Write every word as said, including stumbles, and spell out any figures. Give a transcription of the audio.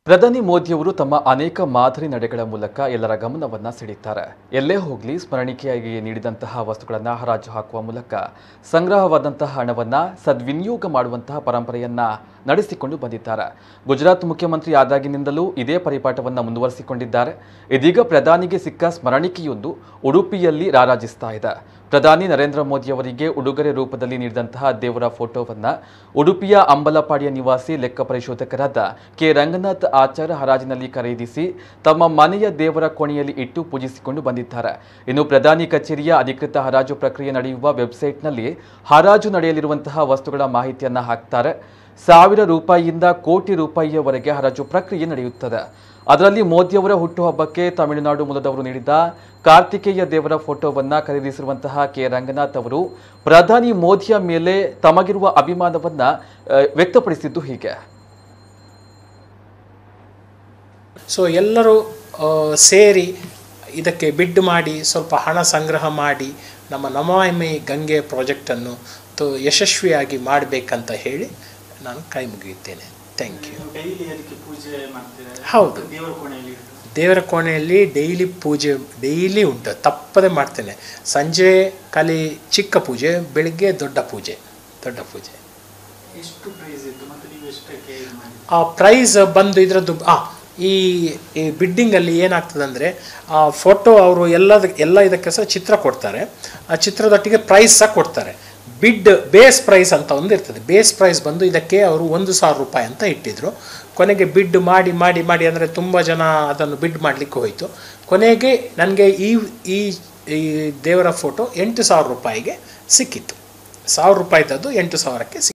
ಪ್ರಧಾನಿ ಮೋದಿಯವರು ತಮ್ಮ ಅನೇಕ ಮಾದರಿ ನಡೆಗಳ ಮೂಲಕ ಎಲ್ಲರ ಗಮನವನ್ನು ಸೆಳೆಯುತ್ತಾರೆ. ಎಲ್ಲೇ ಹೋಗಲಿ ಸ್ಮರಣಿಕೆಯಾಗಿ ನೀಡಿದಂತಹ ವಸ್ತುಗಳನ್ನು ಹರಾಜು ಹಾಕುವ ಮೂಲಕ ಸಂಗ್ರಹವಾದಂತಹ ಹಣವನ್ನು ಸದ್ವಿನಿಯೋಗ ಮಾಡುವಂತಹ ಪರಂಪರೆಯನ್ನ ನಡೆಸಿಕೊಂಡು ಬಂದಿದ್ದಾರೆ. ಗುಜರಾತ್ ಮುಖ್ಯಮಂತ್ರಿ ಆದಾಗಿನಿಂದಲೂ ಇದೇ ಪರಿಪಾಠವನ್ನು ಮುಂದುವರಿಸಿಕೊಂಡಿದ್ದಾರೆ. ಇದೀಗ ಪ್ರಧಾನಿಗೆ ಸಿಕ್ಕ ಸ್ಮರಣಿಕೆಯೊಂದು ಉಡುಪಿಯಲ್ಲಿ ರಾರಾಜಿಸ್ತಾ ಇದೆ. ಪ್ರಧಾನಿ ನರೇಂದ್ರ ಮೋದಿ ಅವರಿಗೆ ಉಡುಗೊರೆ ರೂಪದಲ್ಲಿ ನೀಡಿದಂತಹ ದೇವರ ಫೋಟೋವನ್ನು ಉಡುಪಿಯ ಅಂಬಲಪಾಡಿಯ ನಿವಾಸಿ ಲೆಕ್ಕ ಪರಿಶೋಧಕರಾದ ಕೆ ರಂಗನಾಥ್ ಆಚಾರ್ ಹರಾಜಿನಲ್ಲಿ ಖರೀದಿಸಿ ತಮ್ಮ ಮನೆಯ ದೇವರ ಕೋಣೆಯಲ್ಲಿ ಇಟ್ಟು ಪೂಜಿಸಿಕೊಂಡು ಬಂದಿದ್ದಾರೆ. ಇನ್ನು ಪ್ರಧಾನಿ ಕಚೇರಿಯ ಅಧಿಕೃತ ಹರಾಜು ಪ್ರಕ್ರಿಯೆ ನಡೆಯುವ ವೆಬ್ಸೈಟ್ನಲ್ಲಿ ಹರಾಜು ನಡೆಯಲಿರುವಂತಹ ವಸ್ತುಗಳ ಮಾಹಿತಿಯನ್ನು ಹಾಕ್ತಾರೆ. ಸಾವಿರ ರೂಪಾಯಿಯಿಂದ ಕೋಟಿ ರೂಪಾಯಿಯವರೆಗೆ ಹರಾಜು ಪ್ರಕ್ರಿಯೆ ನಡೆಯುತ್ತದೆ. ಅದರಲ್ಲಿ ಮೋದಿಯವರ ಹುಟ್ಟುಹಬ್ಬಕ್ಕೆ ತಮಿಳುನಾಡು ಮೂಲದವರು ನೀಡಿದ ಕಾರ್ತಿಕೇಯ ದೇವರ ಫೋಟೋವನ್ನು ಖರೀದಿಸಿರುವಂತಹ ಕೆ ರಂಗನಾಥ್ ಅವರು ಪ್ರಧಾನಿ ಮೋದಿಯ ಮೇಲೆ ತಮಗಿರುವ ಅಭಿಮಾನವನ್ನ ವ್ಯಕ್ತಪಡಿಸಿದ್ದು ಹೀಗೆ. ಸೊ ಎಲ್ಲರೂ ಸೇರಿ ಇದಕ್ಕೆ ಬಿಡ್ ಮಾಡಿ ಸ್ವಲ್ಪ ಹಣ ಸಂಗ್ರಹ ಮಾಡಿ ನಮ್ಮ ನಮಾಮಿ ಗಂಗೆ ಪ್ರಾಜೆಕ್ಟನ್ನು ಯಶಸ್ವಿಯಾಗಿ ಮಾಡಬೇಕಂತ ಹೇಳಿ ನಾನು ಕೈ ಮುಗಿಯುತ್ತೇನೆ. Thank you. ಹೌದು, ದೇವರ ಕೋಣೆಯಲ್ಲಿ ಡೈಲಿ ಪೂಜೆ ಡೈಲಿ ಉಂಟು, ತಪ್ಪದೆ ಮಾಡ್ತೇನೆ. ಸಂಜೆ ಖಾಲಿ ಚಿಕ್ಕ ಪೂಜೆ, ಬೆಳಿಗ್ಗೆ ದೊಡ್ಡ ಪೂಜೆ ದೊಡ್ಡ ಪೂಜೆ ಆ ಪ್ರೈಸ್ ಬಂದು ಇದರದ್ದು ಆ ಈ ಈ ಬಿಡ್ಡಿಂಗಲ್ಲಿ ಏನಾಗ್ತದೆ ಅಂದರೆ ಆ ಫೋಟೋ ಅವರು ಎಲ್ಲದ ಎಲ್ಲ ಇದಕ್ಕೆ ಸಹ ಚಿತ್ರ ಕೊಡ್ತಾರೆ. ಆ ಚಿತ್ರದೊಟ್ಟಿಗೆ ಪ್ರೈಸ್ ಸಹ ಕೊಡ್ತಾರೆ. ಬಿಡ್ ಬೇಸ್ ಪ್ರೈಸ್ ಅಂತ ಒಂದು ಇರ್ತದೆ. ಬೇಸ್ ಪ್ರೈಸ್ ಬಂದು ಇದಕ್ಕೆ ಅವರು ಒಂದು ಸಾವಿರ ರೂಪಾಯಿ ಅಂತ ಇಟ್ಟಿದ್ರು. ಕೊನೆಗೆ ಬಿಡ್ ಮಾಡಿ ಮಾಡಿ ಮಾಡಿ ಅಂದರೆ ತುಂಬ ಜನ ಅದನ್ನು ಬಿಡ್ ಮಾಡಲಿಕ್ಕೆ ಹೋಯಿತು. ಕೊನೆಗೆ ನನಗೆ ಈ ಈ ಈ ದೇವರ ಫೋಟೋ ಎಂಟು ಸಾವಿರ ರೂಪಾಯಿಗೆ ಸಿಕ್ಕಿತ್ತು. ಸಾವಿರ ರೂಪಾಯಿದದ್ದು ಎಂಟು ಸಾವಿರಕ್ಕೆ ಸಿಕ್ಕಿತ್ತು.